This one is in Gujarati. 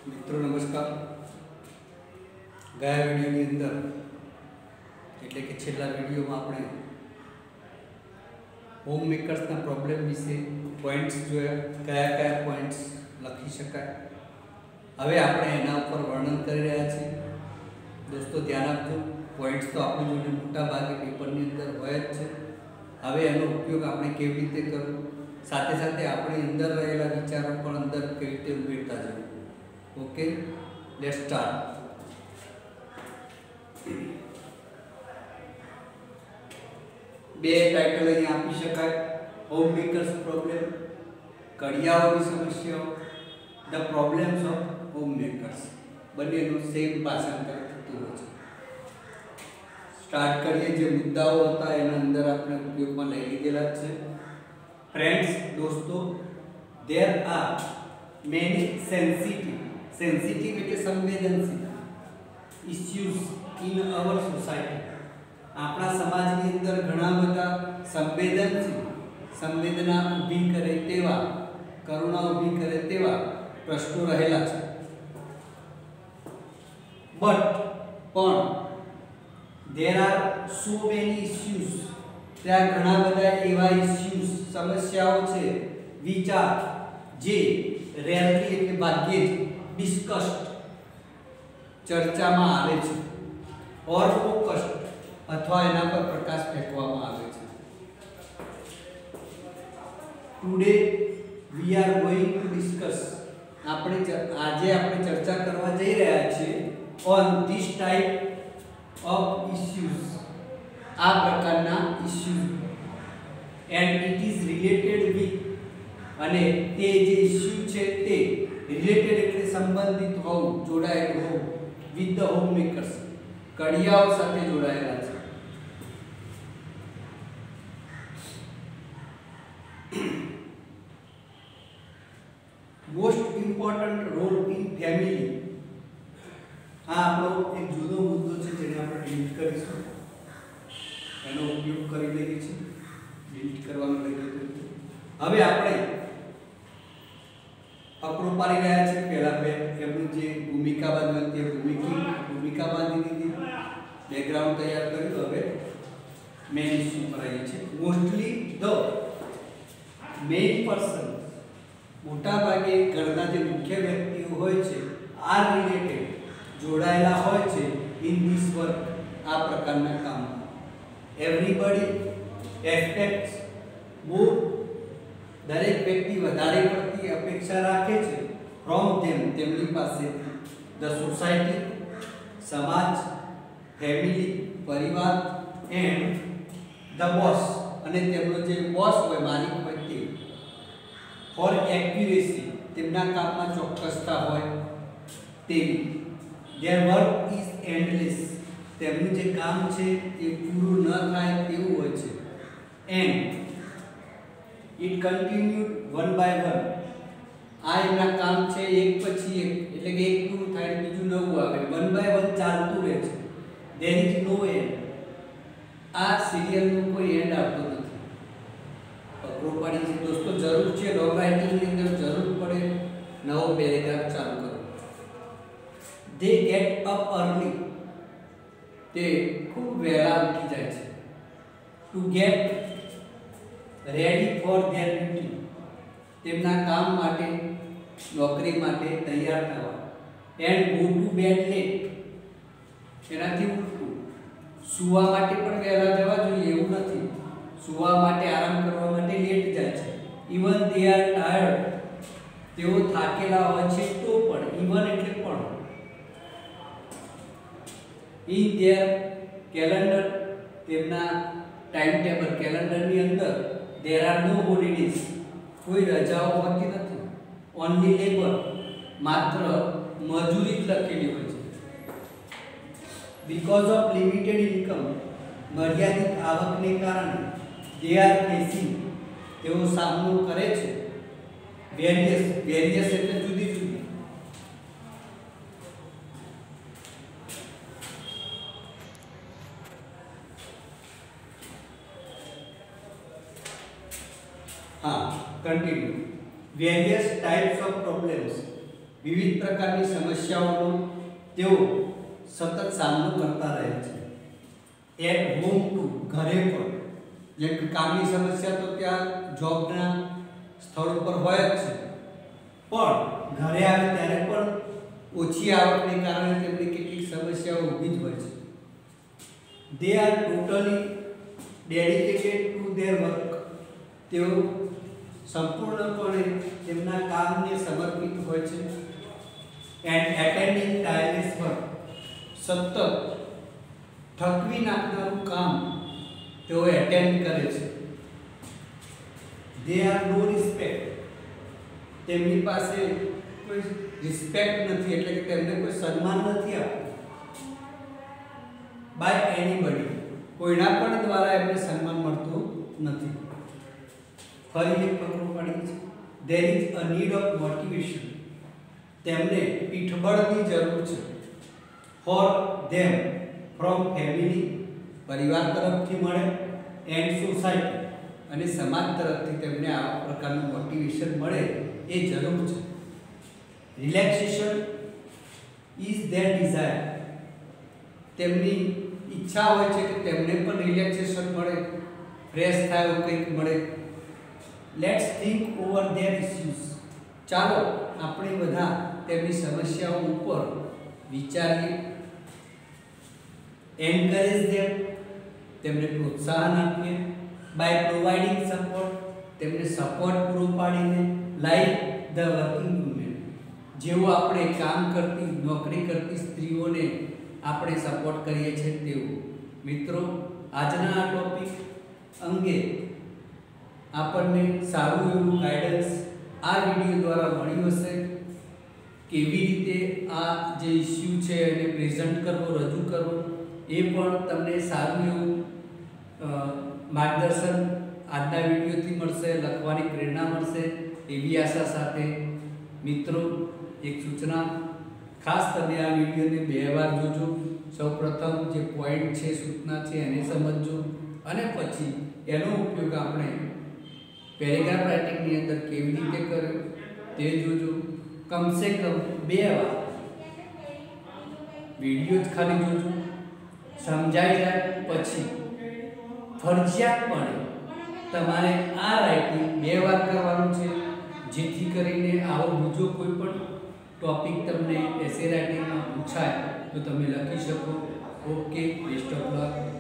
મિત્રો નમસ્કાર. ગયા વિડીયોની અંદર એટલે કે છેલ્લા વિડીયોમાં આપણે હોમ મેકર્સના પ્રોબ્લેમ વિશે પોઈન્ટ્સ જોયા, કયા કયા પોઈન્ટ્સ લખી શકાય. હવે આપણે એના ઉપર વર્ણન કરી રહ્યા છીએ. દોસ્તો ધ્યાન આપજો, પોઈન્ટ્સ તો આપણી જોડે મોટા ભાગે પેપરની અંદર હોય જ છે. હવે એનો ઉપયોગ આપણે કેવી રીતે કરવો, સાથે સાથે આપણી અંદર રહેલા વિચારો પણ અંદર કેવી રીતે ઉમેરતા જવું. Okay, let's start. બે ટાઇટલ અહીં આપી શકાય: હોમ મેકર્સ પ્રોબ્લેમ, કડિયાઓની સમસ્યાઓ, the problems of home makers. બંનેનું સેમ ભાષાંતર થતું હોય છે. સ્ટાર્ટ કરીએ. જે મુદ્દાઓ હતા એના અંદર આપણે ઉપયોગમાં લઈ લીધેલા છે. ફ્રેન્ડ્સ, દોસ્તો, there are many sensitive એટલે સંવેદનશીલ issues in our society. આપણા સમાજની અંદર ઘણા બધા સંવેદના ઊભી કરે તેવા, કરુણા ઊભી કરે તેવા પ્રશ્નો રહેલા છે. પણ there are so many issues, ત્યાં ઘણા બધા એવા ઇસ્યુઝ, સમસ્યાઓ છે, વિચાર જે રેરલી એટલે ભાગ્યે જ ડિસ્કસ્ડ ચર્ચામાં આવે છે, ઓર ફોકસ્ડ અથવા એના પર પ્રકાશ ફેંકવામાં આવે છે. Today we are going to discuss, આજે આપણે ચર્ચા કરવા જઈ રહ્યા છીએ on this type of issues, આ પ્રકારના issues. And it is related with, અને તે જે ઇસ્યુ છે તે રિલેટેડ એટલે સંબંધિત હોવું, જોડાયેલું હોવું, વિથ ધ હોમ મેકર્સ, કડિયાઓ સાથે જોડાયેલા છે. Most important role in family, આ આપણો એક જુદો મુદ્દો છે જેને આપણે ડિલીટ કરીશું. એનો ઉપયોગ કરી લઈએ છીએ, ડિલીટ કરવાનું લઈ લીધું. હવે આપણે ફકરો પાડી રહ્યા છે. પહેલા બે એમનું જે ભૂમિકા બાંધવાની ભૂમિકા બાંધી દીધી, બેકગ્રાઉન્ડ તૈયાર કર્યું. હવે મેઇન ઇશ્યુ પર આવીએ છીએ. મોસ્ટલી ધ મેઇન પર્સન, મોટા ભાગે ઘરના જે મુખ્ય વ્યક્તિઓ હોય છે, આર રિલેટેડ, જોડાયેલા હોય છે ઇન ધીસ વર્ક, આ પ્રકારના કામમાં. એવરીબડી એક્સપેક્ટ્સ મોર, દરેક વ્યક્તિ વધારે પડતી અપેક્ષા રાખે છે ફ્રોમ તેમની પાસેથી. ધ સોસાયટી, સમાજ, ફેમિલી, પરિવાર, એન્ડ ધ બોસ, અને તેમનો જે બોસ હોય, માલિક હોય તે. ફોર એક્યુરેસી, તેમના કામમાં ચોક્કસતા હોય તેવી. ધેર વર્ક ઇઝ એન્ડલેસ, તેમનું જે કામ છે એ પૂરું ન થાય તેવું હોય છે. And it continued one by one, આ એમના કામ છે એક પછી એક, એટલે કે એક પૂરું થાય બીજું નવું આવે, વન બાય વન ચાલતું રહે છે. ધેર ઇઝ નો એન્ડ, આ સિરિયલનું કોઈ એન્ડ આવતો નથી. પકડો પડી છે દોસ્તો, જરૂર છે લોંગ રાઇટિંગની અંદર, જરૂર પડે નવો પેરેગ્રાફ ચાલુ કરો. ધે ગેટ અપ અર્લી, તે ખૂબ વહેલા ઉઠી જાય છે. To get ready for their duty, તેમના કામ માટે, નોકરી માટે તૈયાર થવા. And go to bed late, એનાથી ઉઠવું. સૂવા માટે પણ વહેલા જવા જોઈએ એવું નથી, સૂવા માટે, આરામ કરવા માટે લેટ જાય છે. ઇવન દે આર ટાયર્ડ, તેઓ થાકેલા હોય છે તો પણ, ઇવન એટલે પણ. ઇન ધેર કેલેન્ડર, તેમના ટાઈમ ટેબલ, કેલેન્ડરની અંદર, ધેર આર નો હોલિડેઝ, કોઈ રજાઓ હોતી નથી. ઓનલી લેબર, માત્ર મજૂરી જ લખેલી હોય છે. બીકોઝ ઓફ લિમિટેડ ઇન્કમ, મર્યાદિત આવકને કારણે. ધે આર ફેસિંગ, તેઓ સામનો કરે છે. વેરિયસ એટલે જુદી જુદી. Continue. Various types of problems, વિવિધ પ્રકારની સમસ્યાઓનો તેઓ સતત સામનો કરતા રહે છે. એટ હોમ ટુ, ઘરે પણ જેમ કે કામની સમસ્યા તો ત્યાં જોબના સ્થળ ઉપર હોય જ છે, પણ ઘરે આવે ત્યારે પણ ઓછી આવકને કારણે તેમની કેટલીક સમસ્યાઓ ઊભી જ હોય છે. They are totally dedicated to their work. તેઓ સંપૂર્ણપણે તેમના કામને સમર્પિત હોય છે. એન્ડ એટેન્ડિંગ ટાયરલેસ વર્ક, સતત થકવી નાખનારું કામ તેઓ એટેન્ડ કરે છે. દે આર નો રિસ્પેક્ટ, તેમની પાસે કોઈ રિસ્પેક્ટ નથી, એટલે કે તેમને કોઈ સન્માન નથી આપતું. બાય એનીબડી, કોઈના પણ દ્વારા એમને સન્માન મળતું નથી. ફરી એક પગલું પડી છે. There is a need of motivation, તેમને પીઠબળની જરૂર છે. ફોર ધેમ, ફ્રોમ ફેમિલી, પરિવાર તરફથી મળે, એન્ડ સોસાયટી, અને સમાજ તરફથી તેમને આ પ્રકારનું મોટિવેશન મળે એ જરૂર છે. રિલેક્સેશન ઇઝ ધેર ડિઝાયર, તેમની ઈચ્છા હોય છે કે તેમને પણ રિલેક્સેશન મળે, ફ્રેશ થાય એવું કંઈક મળે. Let's think over their issues, ચાલો આપણે બધા તેમની સમસ્યાઓ ઉપર વિચારીએ. એન્કરેજ ધેમ, તેમને પ્રોત્સાહન આપીએ. બાય પ્રોવાઇડિંગ સપોર્ટ, તેમને સપોર્ટ પૂરો પાડીને. લાઈક ધ વર્કિંગ વુમેન, જેવું આપણે કામ કરતી, નોકરી કરતી સ્ત્રીઓને આપણે સપોર્ટ કરીએ છીએ તેવું. મિત્રો, આજના આ ટોપિક અંગે આપણને સારું એવું ગાઈડન્સ આ વિડીયો દ્વારા મળ્યું હશે. કેવી રીતે આ જે ઇસ્યુ છે એને પ્રેઝન્ટ કરવો, રજૂ કરવો, એ પણ તમને સારું એવું માર્ગદર્શન આજના વિડીયોથી મળશે, લખવાની પ્રેરણા મળશે એવી આશા સાથે. મિત્રો, એક સૂચના, ખાસ તમે આ વિડીયોને 2 વાર જોજો. સૌપ્રથમ જે પોઈન્ટ છે, સૂચના છે એને સમજજો, અને પછી એનો ઉપયોગ આપણે પેરેગ્રાફ રાઇટિંગની અંદર કેવી રીતે કર્યો તે જોજો. કમસે કમ 2 વાર વિડીયો જ ખાલી જોજો, સમજાઈ જાય પછી ફરજિયાતપણે તમારે આ રાઇટિંગ 2 વાર કરવાનું છે, જેથી કરીને આવો બીજો કોઈ પણ ટોપિક તમને એસે રાઇટિંગમાં પૂછાય તો તમે લખી શકો. Okay, best of luck.